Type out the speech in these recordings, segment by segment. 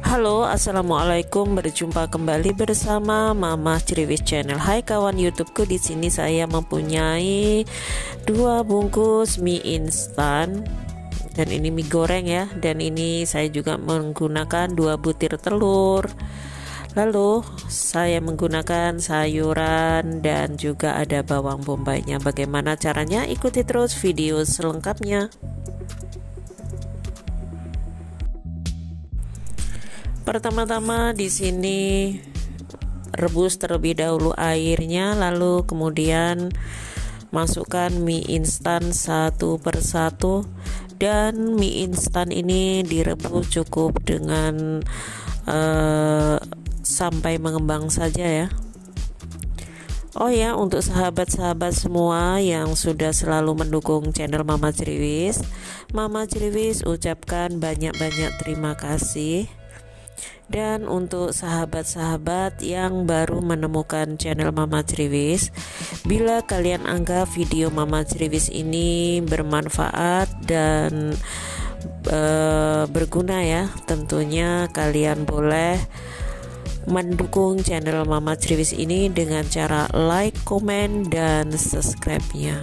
Halo, assalamualaikum. Berjumpa kembali bersama Mama Ceriwis Channel. Hai kawan YouTubeku, di sini saya mempunyai 2 bungkus mie instan. Dan ini mie goreng ya. Dan ini saya juga menggunakan 2 butir telur. Lalu saya menggunakan sayuran dan juga ada bawang bombaynya. Bagaimana caranya? Ikuti terus video selengkapnya. Pertama-tama di sini rebus terlebih dahulu airnya, lalu kemudian masukkan mie instan satu persatu, dan mie instan ini direbus cukup dengan sampai mengembang saja ya. Oh ya, untuk sahabat-sahabat semua yang sudah selalu mendukung channel Mama Ceriwis ucapkan banyak-banyak terima kasih. Dan untuk sahabat-sahabat yang baru menemukan channel Mama Ceriwis, bila kalian anggap video Mama Ceriwis ini bermanfaat dan berguna ya, tentunya kalian boleh mendukung channel Mama Ceriwis ini dengan cara like, komen, dan subscribe-nya.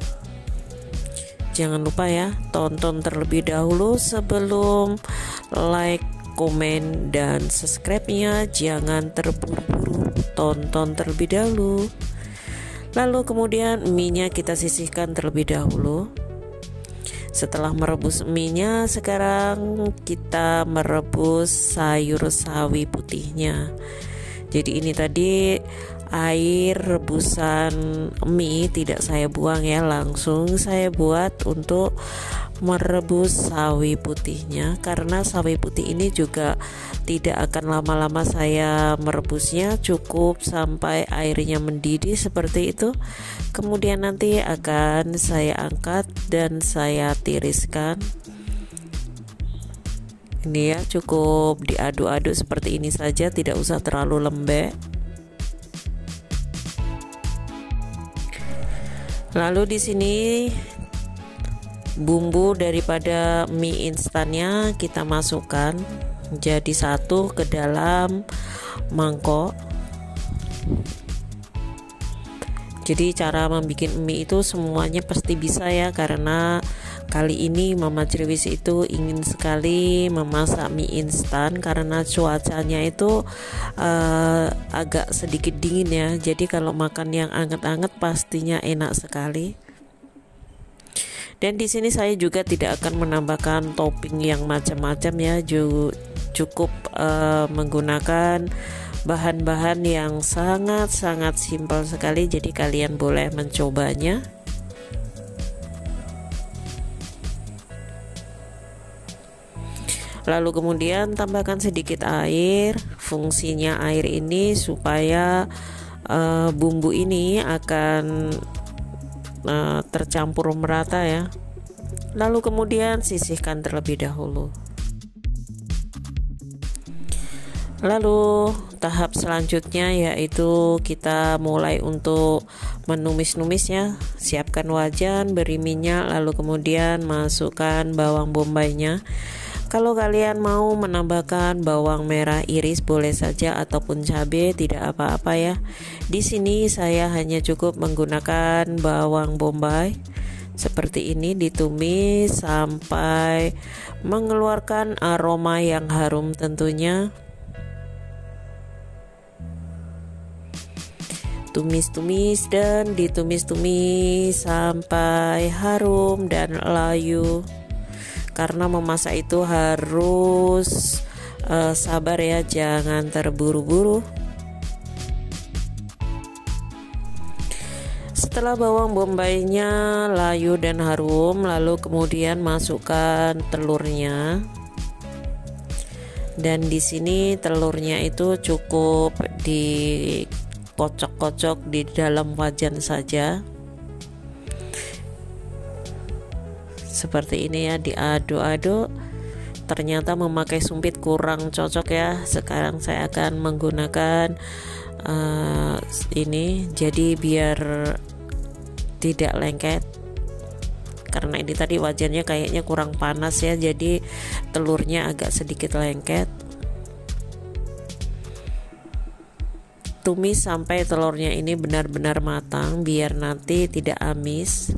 Jangan lupa ya, tonton terlebih dahulu sebelum like, komen, dan subscribe-nya. Jangan terburu-buru, tonton terlebih dahulu. Lalu kemudian mie-nya kita sisihkan terlebih dahulu. Setelah merebus mie-nya, sekarang kita merebus sayur sawi putihnya. Jadi ini tadi air rebusan mie tidak saya buang ya, langsung saya buat untuk merebus sawi putihnya, karena sawi putih ini juga tidak akan lama-lama saya merebusnya, cukup sampai airnya mendidih seperti itu. Kemudian nanti akan saya angkat dan saya tiriskan. Ini ya, cukup diaduk-aduk seperti ini saja, tidak usah terlalu lembek. Lalu di sini bumbu daripada mie instannya kita masukkan jadi satu ke dalam mangkok. Jadi cara membuat mie itu semuanya pasti bisa ya, karena kali ini Mama Ceriwis itu ingin sekali memasak mie instan karena cuacanya itu agak sedikit dingin ya. Jadi kalau makan yang anget-anget pastinya enak sekali. Dan di sini saya juga tidak akan menambahkan topping yang macam-macam ya, cukup menggunakan bahan-bahan yang sangat-sangat simpel sekali. Jadi kalian boleh mencobanya. Lalu kemudian tambahkan sedikit air. Fungsinya air ini supaya bumbu ini akan tercampur merata ya. Lalu kemudian sisihkan terlebih dahulu. Lalu tahap selanjutnya yaitu kita mulai untuk menumis-numis ya. Siapkan wajan, beri minyak, lalu kemudian masukkan bawang bombaynya. Kalau kalian mau menambahkan bawang merah iris boleh saja, ataupun cabai, tidak apa-apa ya. Di sini saya hanya cukup menggunakan bawang bombay. Seperti ini ditumis sampai mengeluarkan aroma yang harum tentunya. Tumis-tumis dan ditumis-tumis sampai harum dan layu. Karena memasak itu harus sabar ya, jangan terburu-buru. Setelah bawang bombaynya layu dan harum, lalu kemudian masukkan telurnya. Dan di sini telurnya itu cukup dikocok-kocok di dalam wajan saja. Seperti ini ya, diaduk-aduk. Ternyata memakai sumpit kurang cocok ya. Sekarang saya akan menggunakan ini, jadi biar tidak lengket. Karena ini tadi wajannya kayaknya kurang panas ya, jadi telurnya agak sedikit lengket. tumis sampai telurnya ini benar-benar matang biar nanti tidak amis.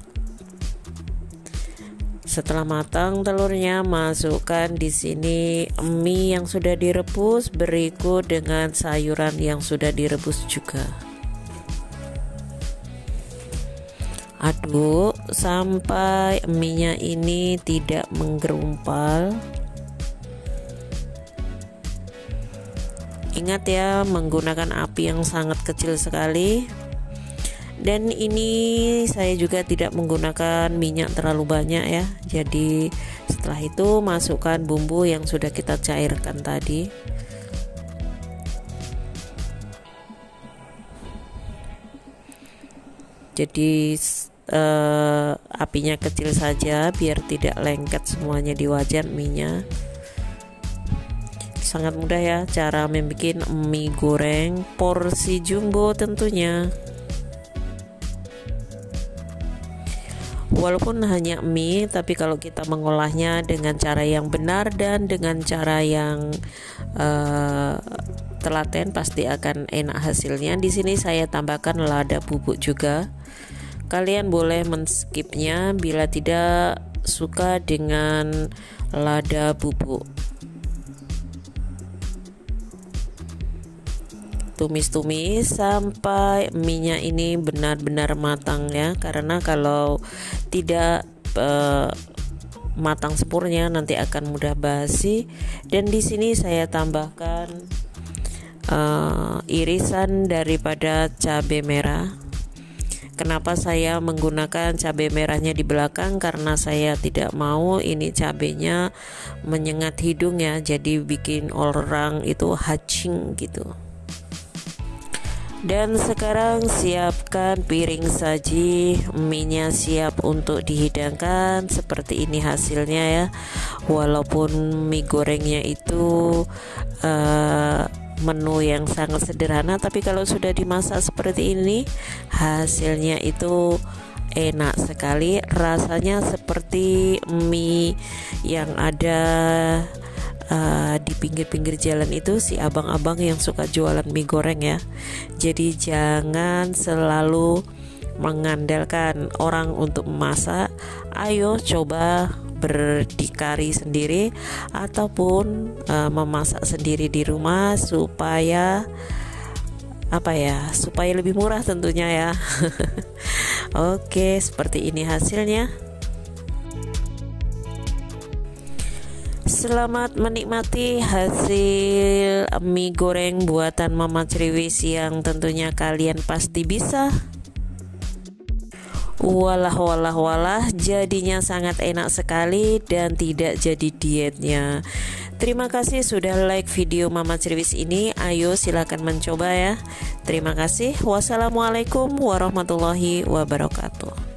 Setelah matang telurnya, masukkan di sini mie yang sudah direbus, berikut dengan sayuran yang sudah direbus juga. Aduk sampai mie-nya ini tidak menggerumpal. Ingat ya, menggunakan api yang sangat kecil sekali. Dan ini saya juga tidak menggunakan minyak terlalu banyak ya. Jadi setelah itu masukkan bumbu yang sudah kita cairkan tadi. Jadi apinya kecil saja biar tidak lengket semuanya di wajan mie-nya. Sangat mudah ya cara membuat mie goreng porsi jumbo tentunya. Walaupun hanya mie, tapi kalau kita mengolahnya dengan cara yang benar dan dengan cara yang telaten pasti akan enak hasilnya. Di sini saya tambahkan lada bubuk juga. Kalian boleh men-skipnya bila tidak suka dengan lada bubuk. Tumis-tumis sampai mie-nya ini benar-benar matang ya, karena kalau tidak matang sempurna nanti akan mudah basi. Dan di sini saya tambahkan irisan daripada cabai merah. Kenapa saya menggunakan cabai merahnya di belakang? Karena saya tidak mau ini cabainya menyengat hidung ya, jadi bikin orang itu hacing gitu. Dan sekarang siapkan piring saji, mie-nya siap untuk dihidangkan. Seperti ini hasilnya ya. Walaupun mie gorengnya itu menu yang sangat sederhana, tapi kalau sudah dimasak seperti ini hasilnya itu enak sekali. Rasanya seperti mie yang ada di pinggir-pinggir jalan itu, si abang-abang yang suka jualan mie goreng ya. Jadi jangan selalu mengandalkan orang untuk memasak. Ayo coba berdikari sendiri ataupun memasak sendiri di rumah supaya supaya lebih murah tentunya ya. Oke, seperti ini hasilnya. Selamat menikmati hasil mie goreng buatan Mama Criwis yang tentunya kalian pasti bisa. Walah, jadinya sangat enak sekali dan tidak jadi dietnya. Terima kasih sudah like video Mama Criwis ini. Ayo silakan mencoba ya. Terima kasih. Wassalamualaikum warahmatullahi wabarakatuh.